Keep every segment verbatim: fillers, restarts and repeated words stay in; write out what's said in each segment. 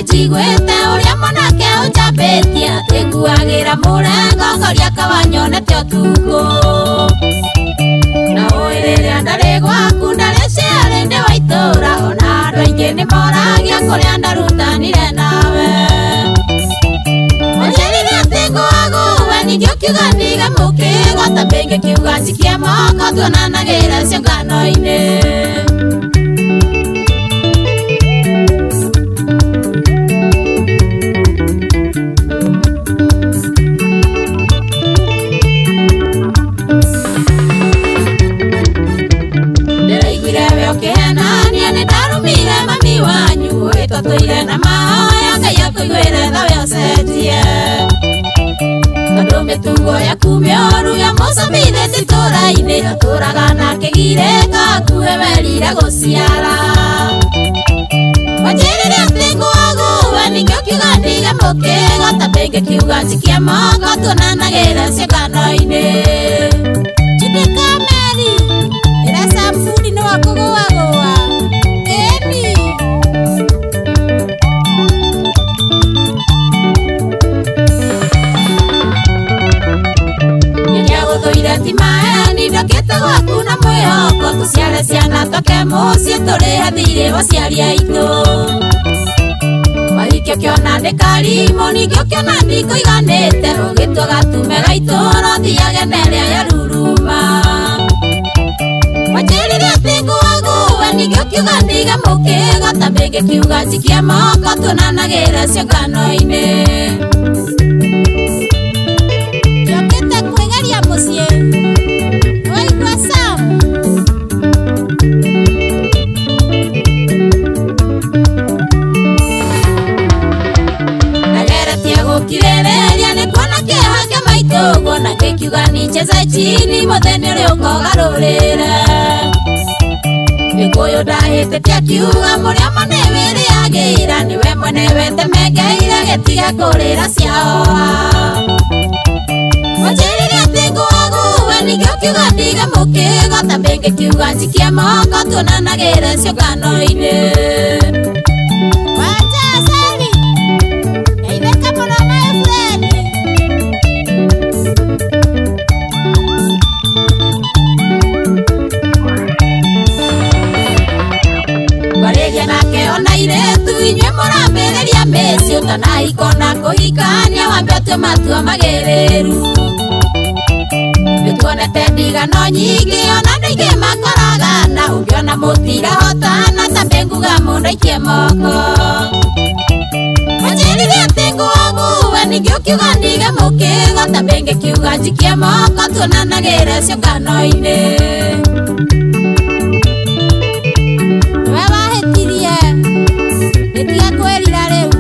njiguite uria monake unjabitia tiguagira murengo ngoria kawanyonete utuko na oireria ndari gwaku ndari ciari ndi wa itura ona andu aingi ni moragia kuria ndarutanire nawe onjirire ati ngwaguwe ningĩ ukiuga ndigamukigo ta mbingi kiuga njikie moko tuonanagira ciũngano-inĩ Tũire na mahoya Ngai akũiguĩre tha we ũcenjie tondũ mĩtugo yaku mĩũru ya mũcomithĩtie itũũra-inĩ ũtũũraga na kĩgirĩko akuhĩ werire gũciara wanjĩrire atĩ ngwaguwe ningĩ ũkiuga ndige mũkĩgo ta mbĩngĩ kiuga njikie moko tuonanagĩre ciũngano-inĩ Judika Meri ĩreca bundi nĩ wa kũgũagũa ĩni ndokete gwaku na mwĩhoko tũciare ciana tũke mũciĩ tũrĩhe thirĩ wa ciari aitũ wahikio kĩona ndĩ karimũ ningĩ ũkĩona ndikũiganĩte ũgĩtua gatume gaitũra ũthiage nerĩa yaruruma wanjĩrire atĩ ngwaguwe ningĩ ũkiuga ndige mũkĩgo ta mbĩngĩ kiuga njikie moko tuonanagĩre ciũngano-inĩ njũkĩte kwĩgeria mũciĩ Kirereria nĩ kuona kĩeha kĩa maitũguo na gĩkiuga nicheze chini mũthenya ũrĩa ũkogarũrĩre Gĩkũyũ ndahĩtĩtie akiuga mũrĩamo nĩ wĩrĩagĩra nĩwe mwene wetemengeire gĩtige kũrĩra ciaoa wanjĩrire atĩ ngwaguwe ningĩ ũkiuga ndige mũkĩgo ta mbĩngĩ kiuga njikie moko tuonanagĩre ciũngano-inĩ Inyuĩ mũrambĩrĩria mĩciĩ ũtanahikona kũhikania wambe ũtue matua magĩrĩru nĩtuonete ndigano nyingĩ ona andũ aingĩ makoragana ũngĩona mũtirahotana ta mbĩnguga mũndũ aikie moko wanjĩrire atĩ ngwaguwe ningĩ ũkiuga ndige mũkĩgo ta mbĩngĩ kiuga njikie moko tuonanagĩre ciũngano-inĩ we wahĩtirie Nĩtiga kwĩrira rĩu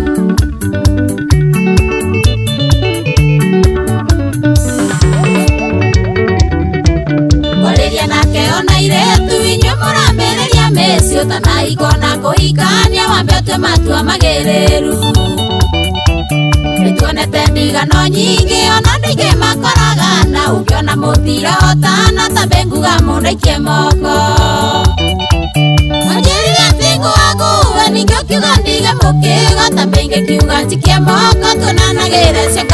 Kwarĩria nake ona airĩtu inyuĩ mũrambĩrĩria mĩciĩ ũtanahikona kũhikania wambe ũtue matua magĩrĩru nĩtuonete ndigano nyingĩ ona andũ aingĩ makoragana ũngĩona mũtirahotana ta mbĩnguga mũndũ aikie moko wanjĩrire atĩ ngwaguwe ningĩ ũkiuga ndige mũkĩgo ta mbĩngĩ kiuga njikie moko tuonanagĩre